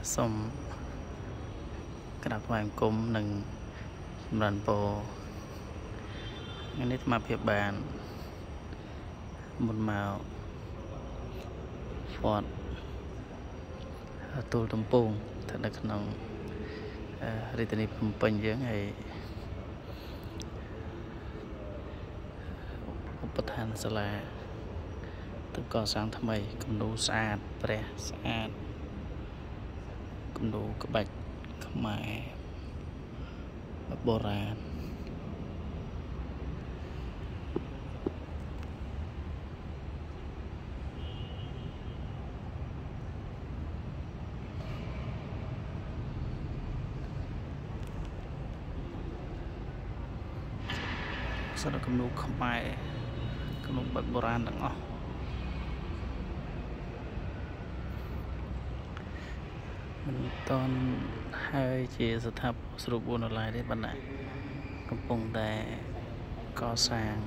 សូមក្រាបថ្វាយបង្គំនិងចម្រើនពរថ្ងៃនេះអាត្មាភាពបានមុនមកវត្តទូលទំពូងស្ថិតនៅក្នុងរាជធានីភ្នំពេញយើងហើយឧបដ្ឋានសាលាទៅកសាងថ្មីគំនូរស្អាតព្រះស្អាតគំនូរក្បាច់ខ្មែរបុរាណសិនគំនូរខ្មែរគំនូរបែបបុរាណទាំងអស់មិនតន់ហើយជាស្ថាប័នស្រួល4ដុល្លារទេបណ្ណាកំពុងតែកសាង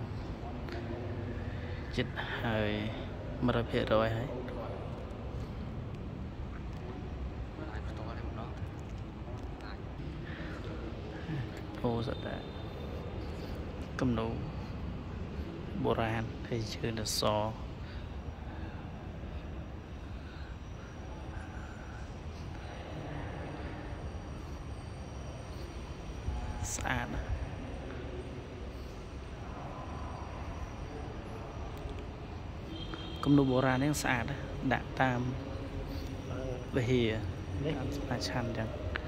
ចិត្តហើយ100%ហើយអូសតាគំនូរបុរាណហើយជឿនសស្អាតគំនូរបុរាណនេះស្អាតដាក់តាមវិហារនេះស្អាតឆាន់ចឹង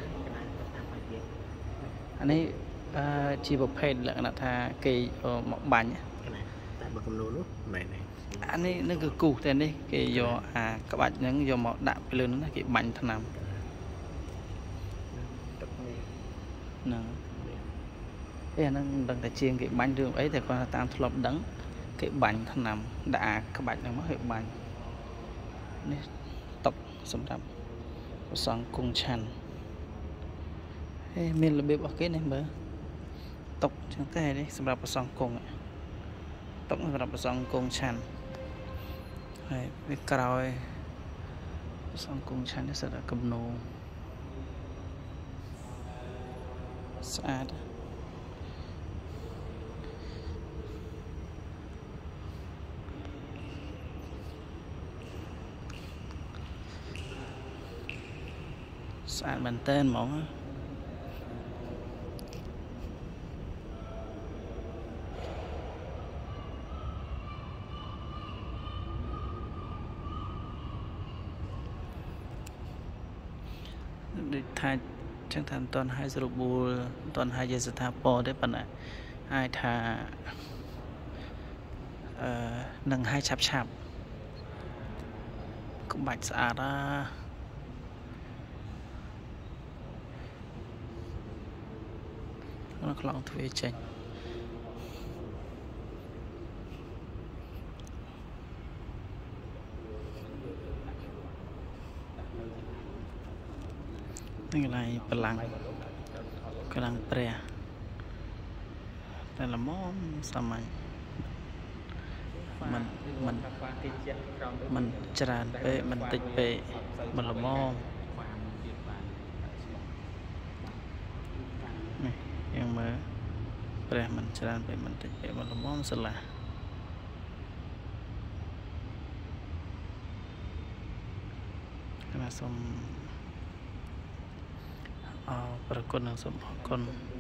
អានេះជាប្រភេទលក្ខណៈថាគេមកបាញ់តែបើគំនូរនោះមែនទេអានេះនឹងគឺគូសតែនេះគេយកអាក្បាច់ហ្នឹងយកមកដាក់ពីលើនោះណាគេបាញ់ថ្នាំហ្នឹងអាហ្នឹងមិនដឹងតែជាងគេបាញ់រឿងអីតែគាត់ថាតាមធ្លាប់ដឹងគេបាញ់ថ្នាំដាក់អាក្បាច់ហ្នឹងមកគេបាញ់នេះតុកសម្រាប់ប្រសង់គង់ឆាន់មានរបៀបរបស់គេនេះមើលតុកចឹងតែនេះសម្រាប់ប្រសង់គង់តុកសម្រាប់ប្រសង់គង់ឆាន់ហើយវាក្រោយប្រសង់គង់ឆាន់នេះសិតតែគំនូរស្អាតស្អាតមែនតើហ្មងដូចថាចឹងថាមិនទាន់ឲ្យស្រួលមិនទាន់ឲ្យជាស្ថាពរទេប៉ុន្តែឲ្យថានឹងឲ្យឆាប់ក្បាច់ស្អាតខ្លងទ្វារចេញនេះកន្លែងបលាំងព្រះតែល្មមសាមញ្ញមិនច្រើនពេកមិនតិចពេកមិនល្មមនេះយ៉ាងមើលព្រះមិនច្រើនពេកមិនតិចពេកមិនល្មមស្រឡះគណៈសូមប្រគុណនិងសូមអរគុណ